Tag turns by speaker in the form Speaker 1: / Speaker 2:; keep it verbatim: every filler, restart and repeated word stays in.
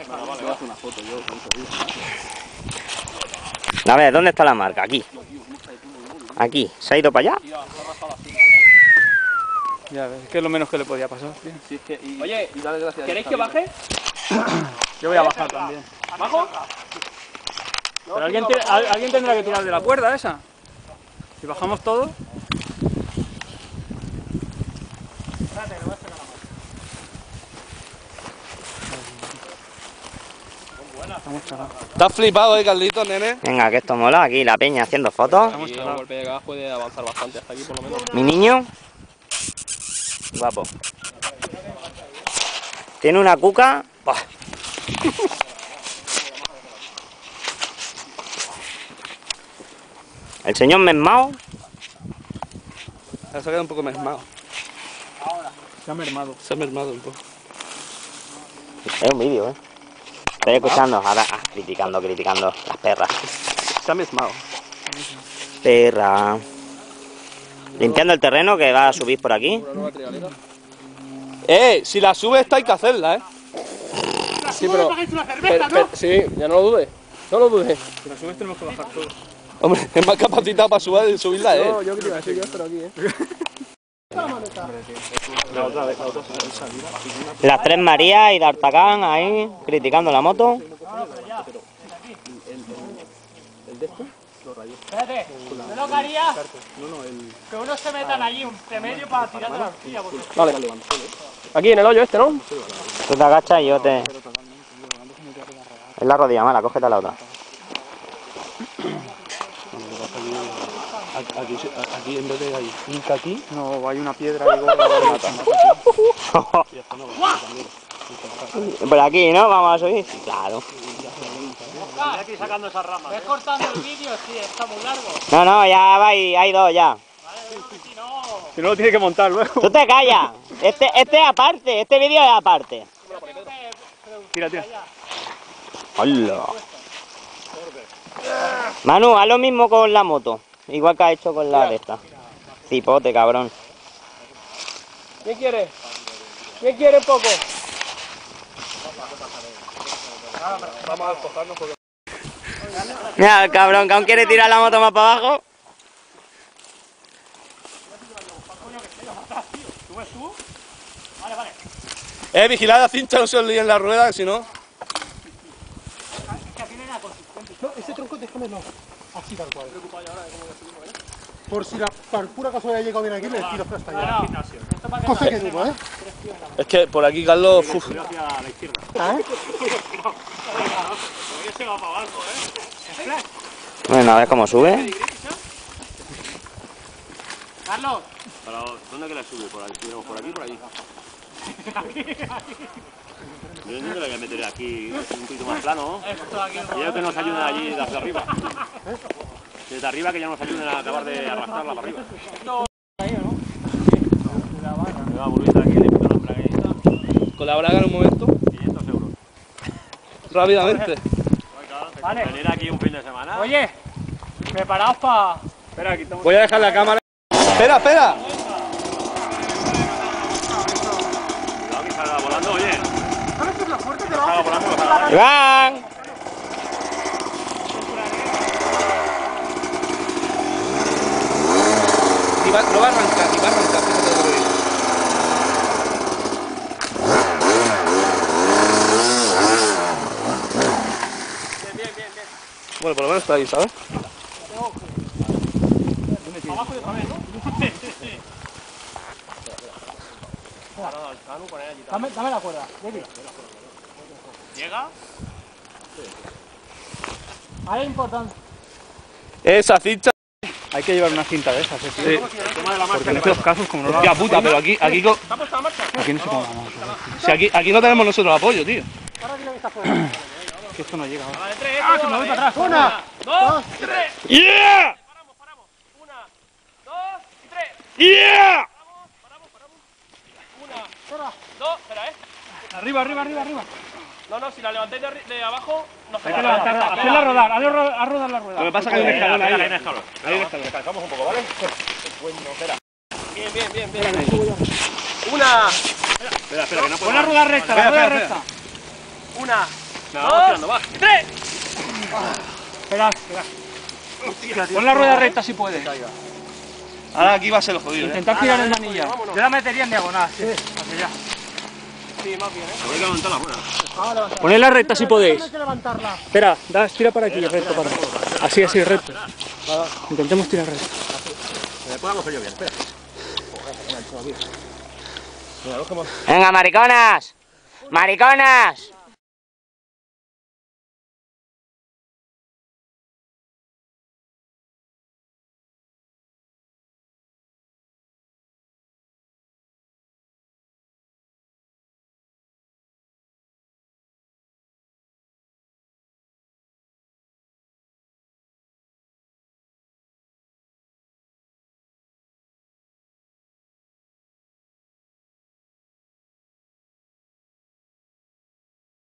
Speaker 1: A ver, ¿dónde está la marca? Aquí. Aquí. ¿Se ha ido para allá?
Speaker 2: Ya ves, que es lo menos que le podía pasar, tío.
Speaker 3: Sí, es que, y,
Speaker 4: Oye,
Speaker 3: y dale gracias
Speaker 4: ¿queréis que baje?
Speaker 2: Yo voy a bajar también.
Speaker 4: ¿Bajo?
Speaker 2: Pero alguien, te, alguien tendrá que tirar de la cuerda esa. Si bajamos todos.
Speaker 3: ¿Estás flipado, eh, Carlitos, nene?
Speaker 1: Venga, que esto mola. Aquí la peña haciendo fotos.
Speaker 4: Y un golpe de gas puede avanzar bastante hasta aquí, por lo menos.
Speaker 1: Mi niño. Guapo. Tiene una cuca. Buah. El señor Mesmao.
Speaker 3: Se ha quedado un poco mermado.
Speaker 2: Se ha mermado.
Speaker 3: Se ha mermado un poco.
Speaker 1: Es un vídeo, eh. Estoy escuchando, ahora ah, criticando, criticando las perras.
Speaker 3: Se ha mermado.
Speaker 1: Perra. Limpiando el terreno que va a subir por aquí.
Speaker 3: Eh, si la sube esta hay que hacerla, eh.
Speaker 4: Sí, pero... pero, pero sí, ya no lo dudes. No lo dudes.
Speaker 2: Si la subes tenemos que bajar todos.
Speaker 3: Hombre, es más capacitado para subir, subirla, eh.
Speaker 4: No, yo creo que sí, yo espero aquí, eh.
Speaker 1: Las tres Marías y D'Artagnan ahí criticando la moto.
Speaker 5: Espérate, yo lo que haría que unos se metan allí un medio para tirar de la horquilla.
Speaker 4: Vale, aquí en el hoyo este, ¿no?
Speaker 1: Tú te agachas y yo te... Es la rodilla mala, cógete la otra.
Speaker 3: Aquí, aquí en vez de ahí, hinca aquí.
Speaker 2: No, hay una piedra ahí gorda.
Speaker 1: Por aquí, ¿no? Vamos a subir. Claro.
Speaker 5: Estoy aquí sacando esas ramas. ¿Ves cortando el vídeo? Sí, está muy largo.
Speaker 1: No, no, ya va, hay, hay dos ya.
Speaker 5: Si no...
Speaker 2: Si no lo tiene que montar luego.
Speaker 1: Tú te callas. Este, este es aparte, este vídeo es aparte.
Speaker 2: Tira, tira.
Speaker 1: Hola. Manu, haz lo mismo con la moto. Igual que has hecho con la de esta. Cipote, cabrón.
Speaker 4: ¿Quién quiere? ¿Quién quiere poco?
Speaker 3: Vamos a despojarnos porque...
Speaker 1: Mira, el cabrón que aún quiere tirar la moto más para abajo.
Speaker 3: Eh, vigilad la cincha, no se os líe en la rueda, que si no...
Speaker 6: No, ese tronco déjamelo así tal cual. Por si la por pura casualidad llega bien aquí, le tiro hasta allá. Cosa que digo, ¿eh?
Speaker 3: Es que por aquí, Carlos... Uf.
Speaker 6: ¿Ah?
Speaker 1: Bueno, a ver cómo sube.
Speaker 5: Carlos.
Speaker 7: Pero, ¿dónde que la sube? ¿Por aquí? ¿Por aquí o por allí? Yo entiendo que la voy a meter aquí un poquito más plano, ¿no? Y ellos que nos ayuden allí de hacia arriba. Desde arriba que ya nos ayuden a acabar de arrastrarla para arriba. Me va a volver aquí, le quito la braguita.
Speaker 3: Con la braga en un momento.
Speaker 7: quinientos euros.
Speaker 3: Rápidamente.
Speaker 5: Vale.
Speaker 7: Venir aquí un fin de semana.
Speaker 5: Oye, preparaos para...
Speaker 2: Espera, aquí estamos.
Speaker 3: Voy a dejar la cámara. ¡Espera, espera!
Speaker 7: Cuidado que salga volando, oye.
Speaker 6: ¿Sabes qué es lo fuerte que
Speaker 7: Salga
Speaker 6: va?
Speaker 7: volando, que salga.
Speaker 1: ¡Iván!
Speaker 3: Y va, no va a arrancar, y va a arrancar. Fíjate lo que digo. Bueno, por lo menos está ahí, ¿sabes?
Speaker 5: Abajo y otra vez, ¿no? Dame, dame la cuerda, David.
Speaker 7: ¿Llega?
Speaker 5: Ahí es importante.
Speaker 3: Esa cincha.
Speaker 2: Hay que llevar una cinta de esas, ¿eh?
Speaker 3: Sí.
Speaker 2: Porque en estos casos, como no lo
Speaker 3: Hostia puta, pero aquí, aquí, co-
Speaker 2: aquí no se cómo vamos.
Speaker 3: si aquí, aquí no tenemos nosotros apoyo, tío.
Speaker 2: Que esto no llega ahora.
Speaker 5: Vale, tres, ah, que me voy para atrás.
Speaker 6: Una,
Speaker 5: dos, tres.
Speaker 3: ¡Yeah!
Speaker 5: Paramos, paramos. Una, dos y tres.
Speaker 3: ¡Yeah!
Speaker 5: Paramos, paramos, paramos. Una, dos, espera, eh.
Speaker 2: Arriba, arriba, arriba, arriba.
Speaker 5: No, no, si la levantáis de, de abajo, nos
Speaker 2: Hay que levantarla, hacerla rodar, hazla rodar, haz rodar la rueda.
Speaker 3: Lo que pasa es que hay un escalón ahí.
Speaker 7: Hay un escalón.
Speaker 3: Hay un escalón.
Speaker 7: Descansamos un poco, ¿vale?
Speaker 5: Bien, bien, bien, bien. Una,
Speaker 7: Espera, espera, que no puedo.
Speaker 5: pon la rueda recta, la rueda recta. Una,
Speaker 7: Venga, vamos tirando, va.
Speaker 5: ¡Tres! Espera, espera. Pon la rueda recta si puedes.
Speaker 3: Ahora aquí va a ser lo jodido, ¿eh?
Speaker 5: Intentar tirar en manilla. Yo la metería en diagonal, sí. Hacia allá.
Speaker 7: Te voy a levantar la rueda.
Speaker 5: Ponedla recta si podéis.
Speaker 6: Hay que levantarla.
Speaker 5: Espera, das, tira para aquí, recto para aquí. Así, así, recto. Intentemos tirar recto.
Speaker 7: Me puedo coger yo bien, espera.
Speaker 1: Venga, mariconas. Mariconas.